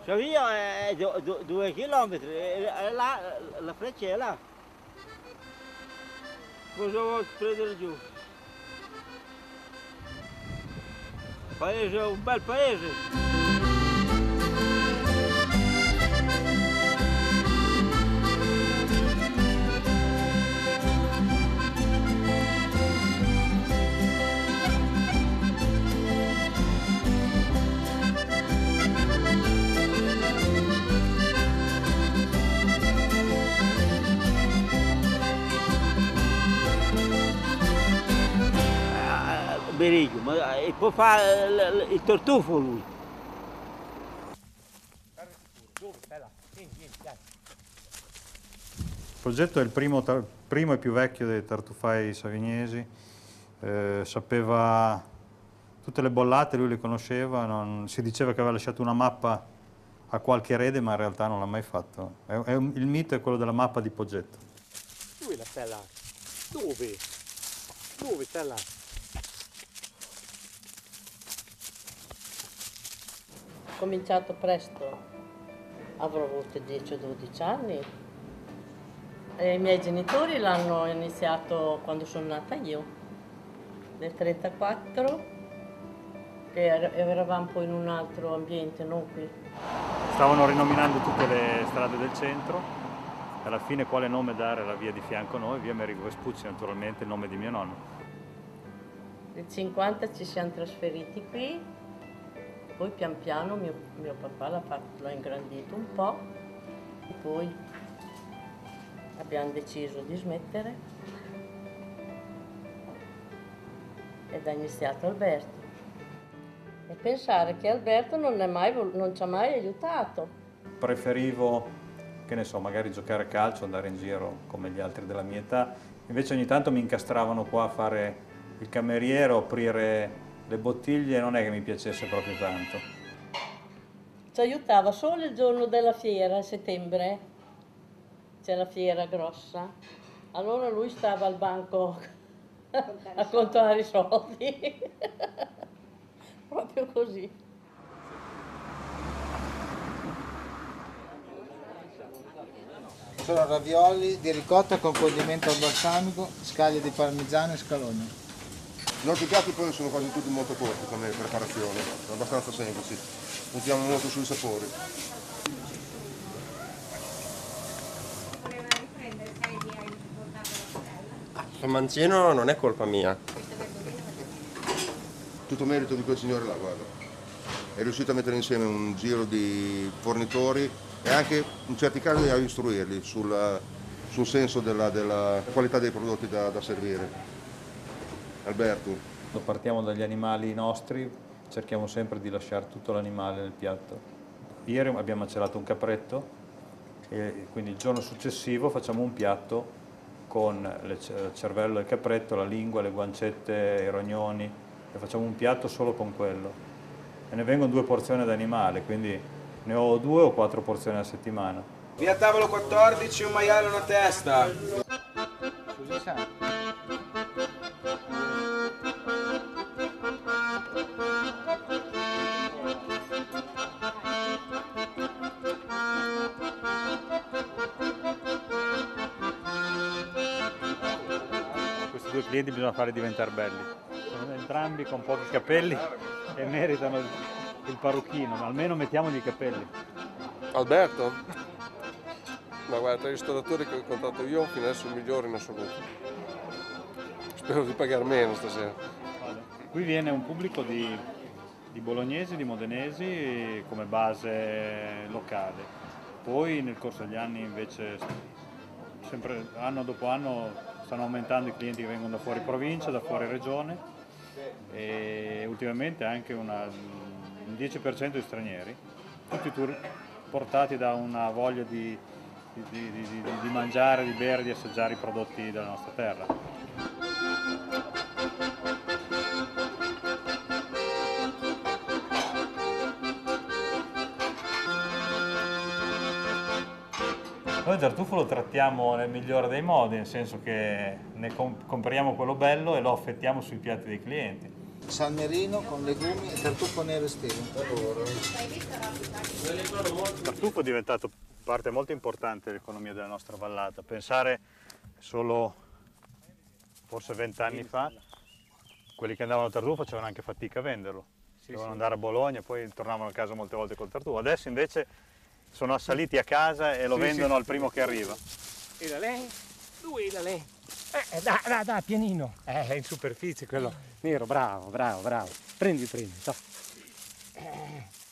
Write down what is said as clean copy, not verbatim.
Savigno è 2 chilometri, là, la freccia è là. Cosa vuoi prendere giù? Paese, un bel paese. Beriglio, ma può fare il tartufo lui. Il progetto è il primo e più vecchio dei tartufai savignesi, sapeva tutte le bollate, lui le conosceva, si diceva che aveva lasciato una mappa a qualche erede, ma in realtà non l'ha mai fatto. Il mito è quello della mappa di Poggetto. Dove la stella? Dove? Dove stella? Ho cominciato presto, avrò avuto 10 o 12 anni. I miei genitori l'hanno iniziato quando sono nata io, nel 1934, che eravamo poi in un altro ambiente, non qui. Stavano rinominando tutte le strade del centro, alla fine quale nome dare alla via di fianco a noi, via Amerigo Vespucci, naturalmente il nome di mio nonno. Nel 1950 ci siamo trasferiti qui, poi pian piano mio papà l'ha ingrandito un po', e poi abbiamo deciso di smettere ed è iniziato Alberto. E pensare che Alberto non ci ha mai aiutato. Preferivo, che ne so, magari giocare a calcio, andare in giro come gli altri della mia età, invece ogni tanto mi incastravano qua a fare il cameriere, aprire le bottiglie, non è che mi piacesse proprio tanto. Ci aiutava solo il giorno della fiera, a settembre, c'è la fiera grossa. Allora lui stava al banco a contare i soldi, proprio così. Sono ravioli di ricotta con condimento balsamico, scaglie di parmigiano e scalogno. I nostri piatti poi sono quasi tutti molto corti come preparazione, sono abbastanza semplici, puntiamo molto sui sapori. Il mancino non è colpa mia. Tutto merito di quel signore là, guarda. È riuscito a mettere insieme un giro di fornitori e anche in certi casi a istruirli sul senso della qualità dei prodotti da servire. Alberto. Quando partiamo dagli animali nostri, cerchiamo sempre di lasciare tutto l'animale nel piatto. Ieri abbiamo macerato un capretto e quindi il giorno successivo facciamo un piatto con il cervello del capretto, la lingua, le guancette, i rognoni, e facciamo un piatto solo con quello. E ne vengono 2 porzioni ad animale, quindi ne ho 2 o 4 porzioni alla settimana. Via tavolo 14, un maiale e una testa. Questi 2 clienti bisogna farli diventare belli. Sono entrambi con pochi capelli e meritano il parrucchino, ma almeno mettiamogli i capelli. Alberto? Ma guarda, tra i ristoratori che ho incontrato io, fino adesso il migliore in assoluto. Spero di pagare meno stasera. Qui viene un pubblico di bolognesi, di modenesi come base locale. Poi nel corso degli anni invece, sempre anno dopo anno, stanno aumentando i clienti che vengono da fuori provincia, da fuori regione e ultimamente anche un 10% di stranieri, tutti portati da una voglia di mangiare, di bere, di assaggiare i prodotti della nostra terra. Noi il tartufo lo trattiamo nel migliore dei modi, nel senso che ne compriamo quello bello e lo affettiamo sui piatti dei clienti. Salmerino con legumi e tartufo nero estivo. Il tartufo è diventato parte molto importante dell'economia della nostra vallata. Pensare solo forse 20 anni fa, quelli che andavano al tartufo facevano anche fatica a venderlo. Dovevano andare a Bologna e poi tornavano a casa molte volte col tartufo. Adesso invece sono assaliti a casa e lo vendono al primo che arriva. E da lei? Lui da lei? Dai, pianino. È in superficie quello nero, bravo. Prendi, to.